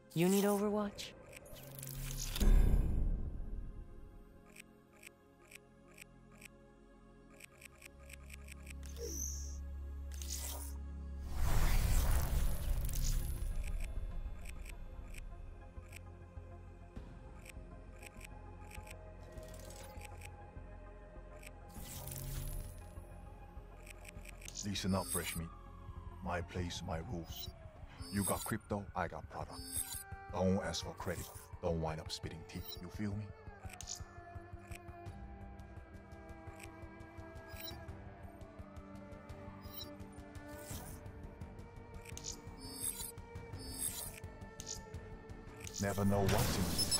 You need Overwatch? Listen up, fresh meat. My place, my rules. You got crypto, I got product. Don't ask for credit. Don't wind up spitting teeth. You feel me? Never know what's in it.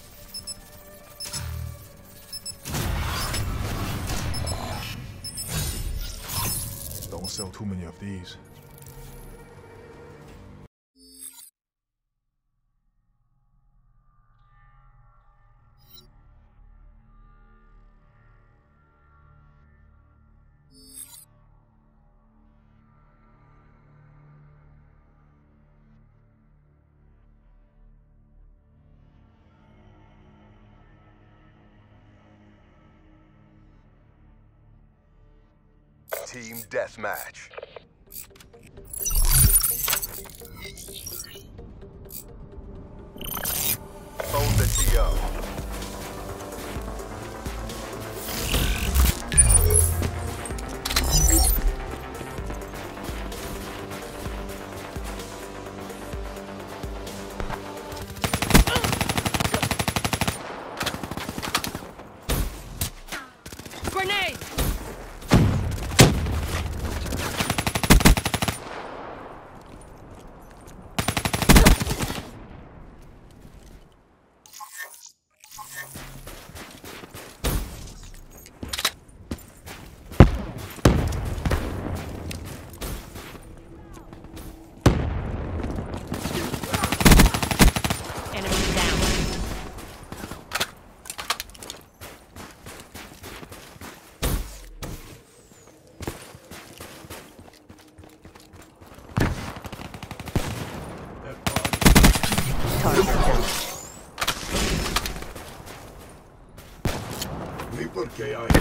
Don't sell too many of these. Team Deathmatch. Own the TO. Grenade! Ni perché hai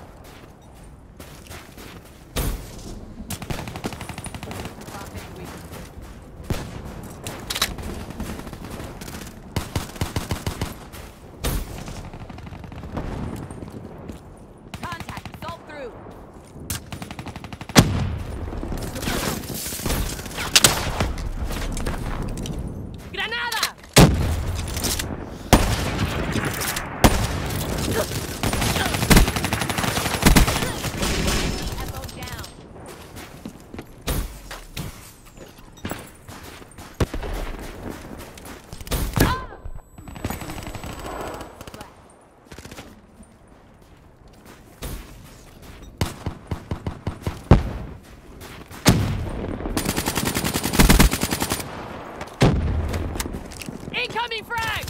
Incoming frag!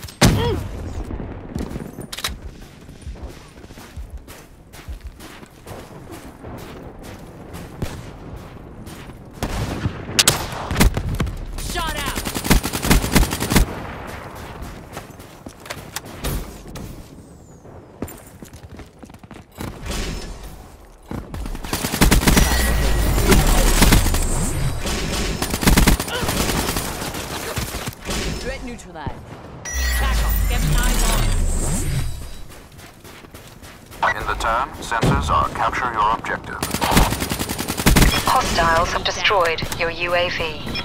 Shot out! Threat neutralized. Tackle. Get behind on. In the turn, sensors are capture your objective. Hostiles have destroyed your UAV.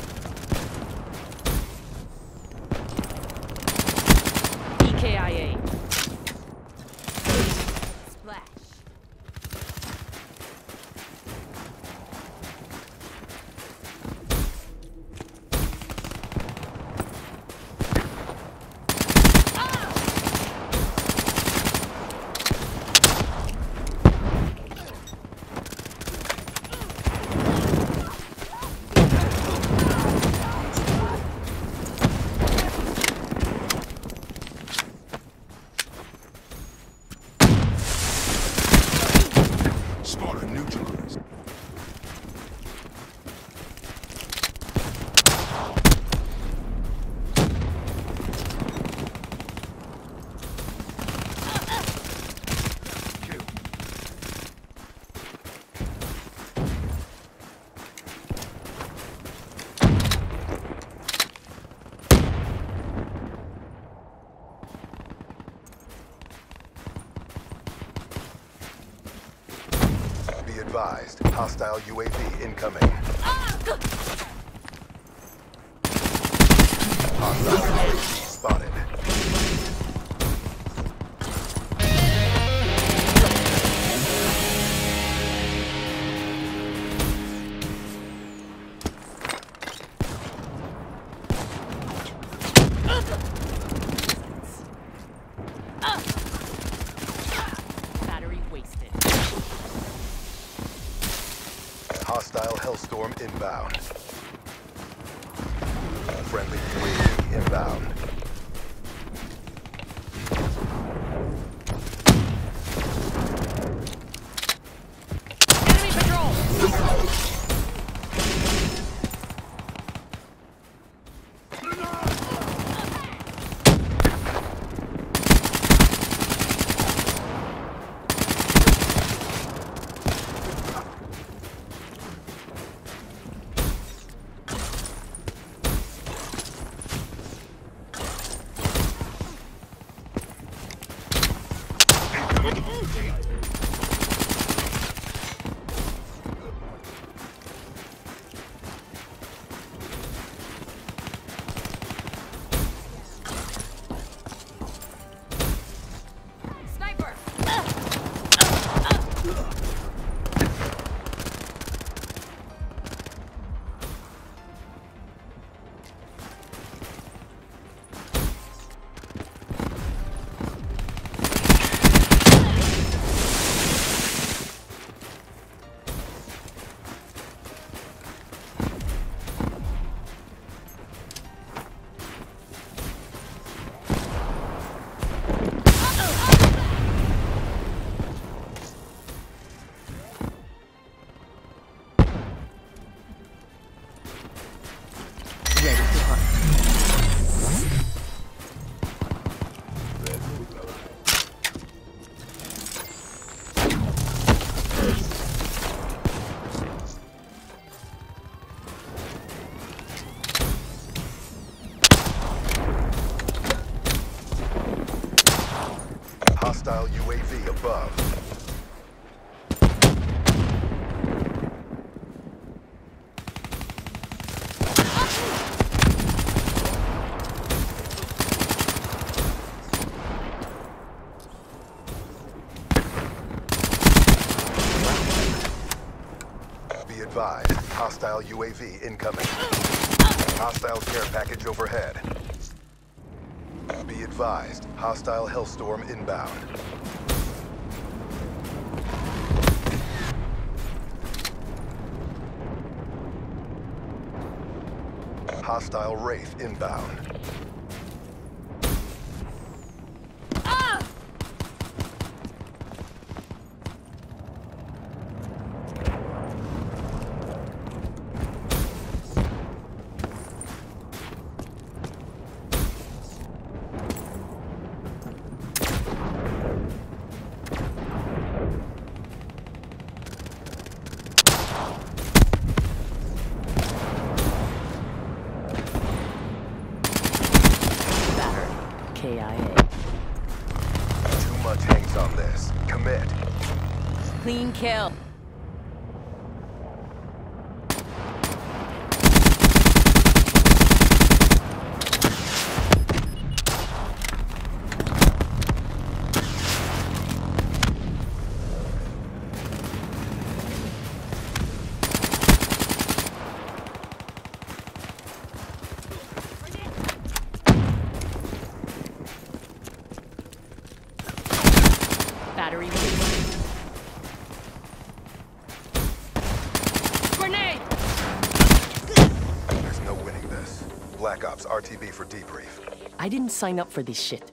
EKIA. Splash. Be advised, hostile UAV incoming. Hostile UAV spotted. Battery wasted. Hostile Hellstorm inbound. Friendly UAV inbound. Enemy patrol! Sniper! Ready to hunt. Hostile UAV above. Be advised, hostile UAV incoming. Hostile care package overhead. Be advised, hostile Hellstorm inbound. Hostile Wraith inbound. KIA. Too much hangs on this. Commit. Clean kill. Battery wasted. Grenade! There's no winning this. Black Ops RTB for debrief. I didn't sign up for this shit.